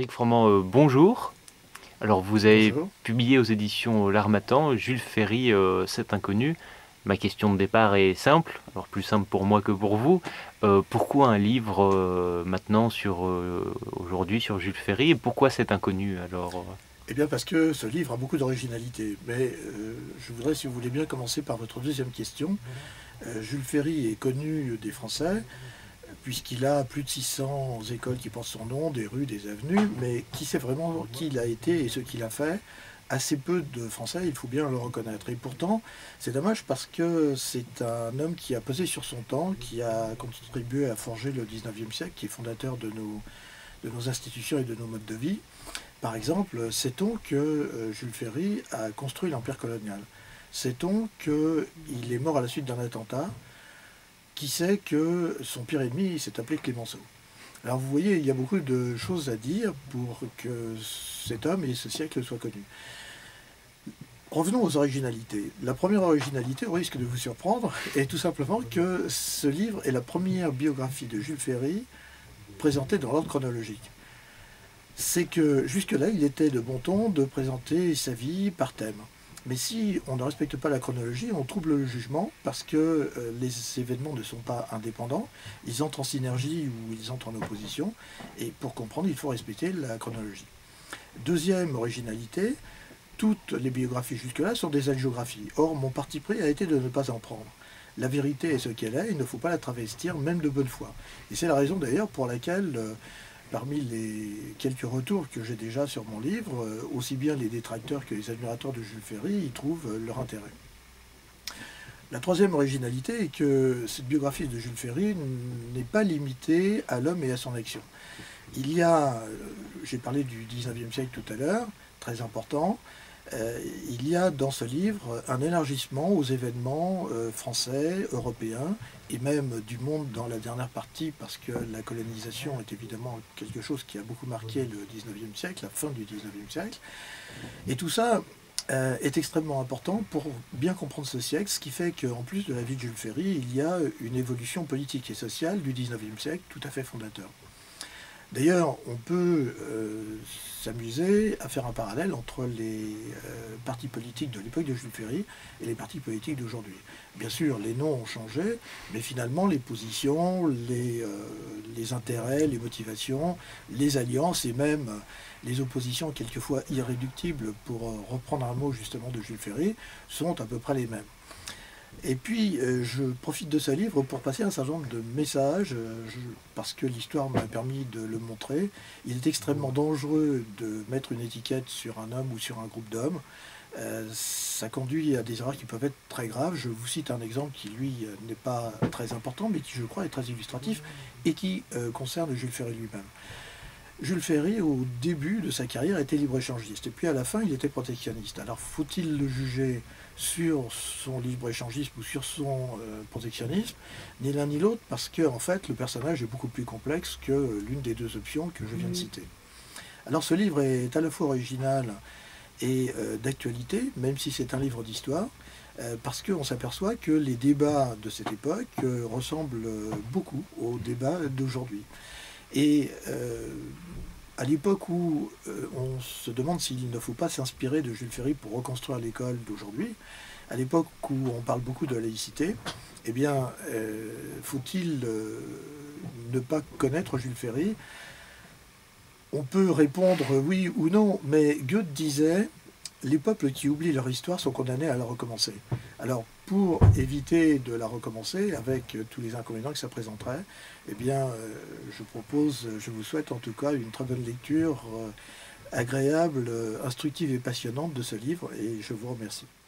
Éric Froment, bonjour. Alors vous avez Bonjour. publié aux éditions L'Harmattan, Jules Ferry, cet inconnu. Ma question de départ est simple, alors plus simple pour moi que pour vous. Pourquoi un livre maintenant aujourd'hui sur Jules Ferry et pourquoi cet inconnu alors Eh bien parce que ce livre a beaucoup d'originalité. Mais je voudrais, si vous voulez bien, commencer par votre deuxième question. Jules Ferry est connu des Français, puisqu'il a plus de 600 écoles qui portent son nom, des rues, des avenues, mais qui sait vraiment qui il a été et ce qu'il a fait? Assez peu de Français, il faut bien le reconnaître. Et pourtant, c'est dommage parce que c'est un homme qui a pesé sur son temps, qui a contribué à forger le 19e siècle, qui est fondateur de nos institutions et de nos modes de vie. Par exemple, sait-on que Jules Ferry a construit l'empire colonial? Sait-on qu'il est mort à la suite d'un attentat? Qui sait que son pire ennemi s'est appelé Clémenceau? Alors vous voyez, il y a beaucoup de choses à dire pour que cet homme et ce siècle soient connus. Revenons aux originalités. La première originalité, au risque de vous surprendre, est tout simplement que ce livre est la première biographie de Jules Ferry présentée dans l'ordre chronologique. C'est que jusque-là, il était de bon ton de présenter sa vie par thème. Mais si on ne respecte pas la chronologie, on trouble le jugement parce que les événements ne sont pas indépendants, ils entrent en synergie ou ils entrent en opposition, et pour comprendre, il faut respecter la chronologie. Deuxième originalité, toutes les biographies jusque-là sont des hagiographies. Or, mon parti pris a été de ne pas en prendre. La vérité est ce qu'elle est, il ne faut pas la travestir, même de bonne foi. Et c'est la raison d'ailleurs pour laquelle parmi les quelques retours que j'ai déjà sur mon livre, aussi bien les détracteurs que les admirateurs de Jules Ferry y trouvent leur intérêt. La troisième originalité est que cette biographie de Jules Ferry n'est pas limitée à l'homme et à son action. Il y a, j'ai parlé du 19e siècle tout à l'heure, très important, il y a dans ce livre un élargissement aux événements français, européens, et même du monde dans la dernière partie, parce que la colonisation est évidemment quelque chose qui a beaucoup marqué le 19e siècle, la fin du 19e siècle. Et tout ça est extrêmement important pour bien comprendre ce siècle, ce qui fait qu'en plus de la vie de Jules Ferry, il y a une évolution politique et sociale du 19e siècle tout à fait fondateur. D'ailleurs, on peut s'amuser à faire un parallèle entre les partis politiques de l'époque de Jules Ferry et les partis politiques d'aujourd'hui. Bien sûr, les noms ont changé, mais finalement, les positions, les intérêts, les motivations, les alliances et même les oppositions quelquefois irréductibles, pour reprendre un mot justement de Jules Ferry, sont à peu près les mêmes. Et puis, je profite de ce livre pour passer un certain nombre de messages, parce que l'histoire m'a permis de le montrer. Il est extrêmement dangereux de mettre une étiquette sur un homme ou sur un groupe d'hommes. Ça conduit à des erreurs qui peuvent être très graves. Je vous cite un exemple qui, lui, n'est pas très important, mais qui, je crois, est très illustratif, et qui concerne Jules Ferry lui-même. Jules Ferry, au début de sa carrière, était libre-échangiste, et puis à la fin, il était protectionniste. Alors, faut-il le juger sur son libre-échangisme ou sur son protectionnisme? Ni l'un ni l'autre, parce que, en fait, le personnage est beaucoup plus complexe que l'une des deux options que je viens de citer. Alors, ce livre est à la fois original et d'actualité, même si c'est un livre d'histoire, parce qu'on s'aperçoit que les débats de cette époque ressemblent beaucoup aux débats d'aujourd'hui. Et à l'époque où on se demande s'il ne faut pas s'inspirer de Jules Ferry pour reconstruire l'école d'aujourd'hui, à l'époque où on parle beaucoup de laïcité, eh bien, faut-il ne pas connaître Jules Ferry? On peut répondre oui ou non, mais Goethe disait: les peuples qui oublient leur histoire sont condamnés à la recommencer. Alors, pour éviter de la recommencer, avec tous les inconvénients que ça présenterait, eh bien, je vous souhaite en tout cas une très bonne lecture, agréable, instructive et passionnante de ce livre, et je vous remercie.